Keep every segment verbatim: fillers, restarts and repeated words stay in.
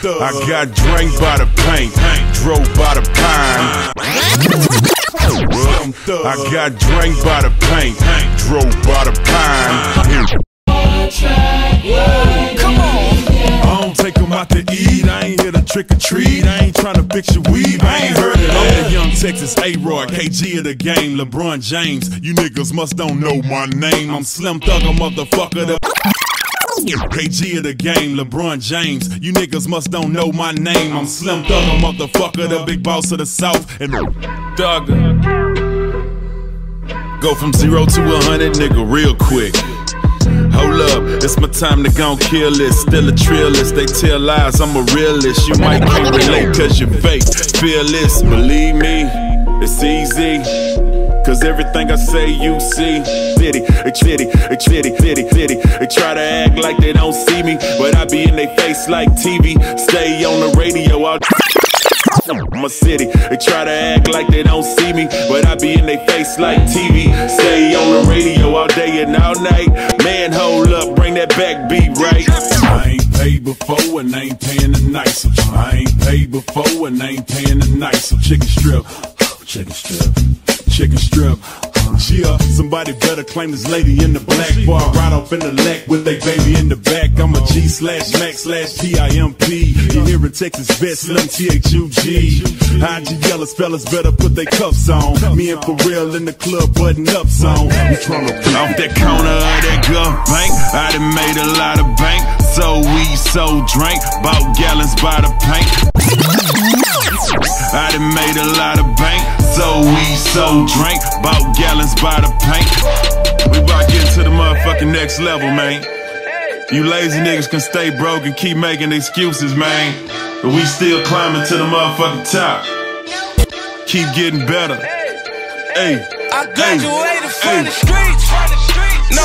Thug. I got drank by the paint, drove by the pine. Slim Thug. I got drank by the paint, drove by the pine. Come on. I don't take them out to eat, I ain't here to trick or treat. I ain't tryna fix your weave, I ain't heard it all. Young Texas A-Rod, K G of the game, LeBron James. You niggas must don't know my name. I'm Slim Thug, a motherfucker. The K G of the game, LeBron James. You niggas must don't know my name. I'm Slim Thug, a motherfucker, the big boss of the South. And Thug. Go from zero to a hundred, nigga, real quick. Hold up, it's my time to gon' kill this. Still a trillist, they tell lies, I'm a realist. You might can't relate cause you're fake. Fearless, believe me, it's easy. Cause everything I say you see. Fitty, fitty, fitty, fitty, fitty. They try to act like they don't see me, but I be in their face like T V. Stay on the radio all I'm a city. They try to act like they don't see me, but I be in their face like T V. Stay on the radio all day and all night. Man, hold up, bring that back beat right. I ain't paid before and I ain't paying tonight. So I ain't paid before and I ain't paying tonight. So chicken strip, chicken strip, chicken strip. Yeah, somebody better claim this lady in the black bar. Right off in the lack with they baby in the back. I'm a G slash Max slash P I M P. You hear in Texas best, Slim T H U G. I G yellows fellas better put they cuffs on. Me and for real in the club button up song. We tryna off that corner of that Gulf Bank. I done made a lot of bank. So we so drink, bought gallons by the paint. I done made a lot of bank. So we so drink, bought gallons by the paint. We about getting to the motherfucking next level, man. You lazy niggas can stay broke and keep making excuses, man. But we still climbing to the motherfucking top. Keep getting better. Hey, I graduated from the streets. No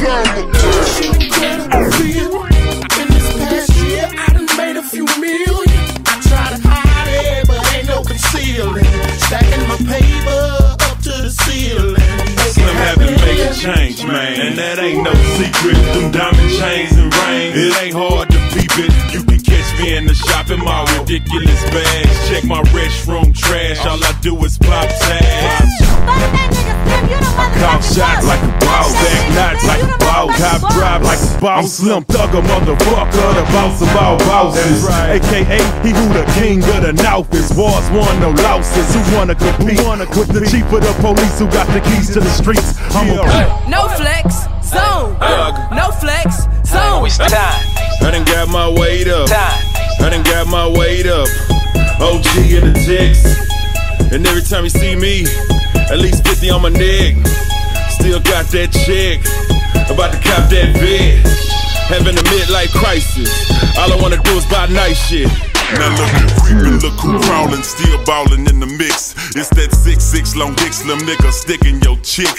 diploma. In this past year, I done made a few million. I try to hide it, but ain't no concealing. Stacking my paper up to the ceiling. Slim had to make a change, man, and that ain't no secret. Them diamond chains and rings, it ain't hard to peep it. You can catch me in the shop in my ridiculous bags. Check my restroom trash, all I do is pop tags. I cop shots like a boss, back knots like a boss, cop drive like a boss. I'm Slim Thug, a motherfucker, the boss of all bosses. A K A he who the king of the North is. Wars won, no losses. Who wanna compete with the chief of the police who got the keys to the streets? I'm a no flex zone, no flex zone. I done got my weight up. I done got my weight up. O G in the text, and every time you see me, at least fifty on my neck. Still got that check, about to cop that bitch. Having a midlife crisis, all I wanna do is buy nice shit. Now look who creepin', look who crawlin', still ballin' in the mix. It's that six six long dick slim nigga sticking your chick.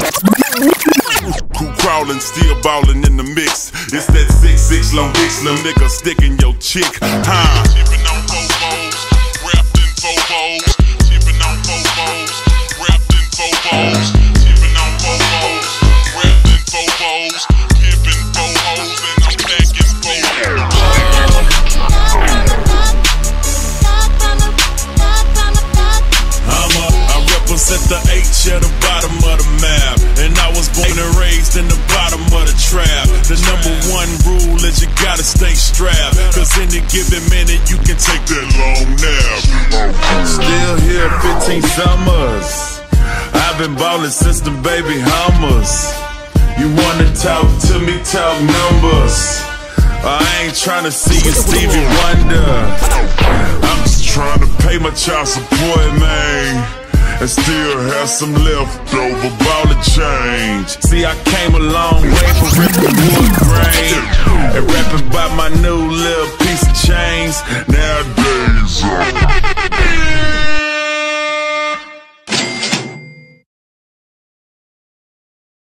Who crawlin', still ballin' in the mix. It's that six six long dick slim nigga sticking your chick. Huh? Tippin' on Bobos, wrapped in Bobos. Tippin' on Bobos, wrapped in Bobos. Tippin' on Bobos, wrapped in Bobos. Pimpin' Bobos and I'm packing Bobos. At the H at the bottom of the map, and I was born and raised in the bottom of the trap. The number one rule is you gotta stay strapped, cause any given minute you can take that long nap. Still here fifteen summers, I've been ballin' since the baby hummers. You wanna talk to me, talk numbers. I ain't tryna see you Stevie Wonder. I'm just trying to pay my child support, man, and still have some leftover ball of change. See, I came a long way from ripping wood grain and rapping about my new little piece of change.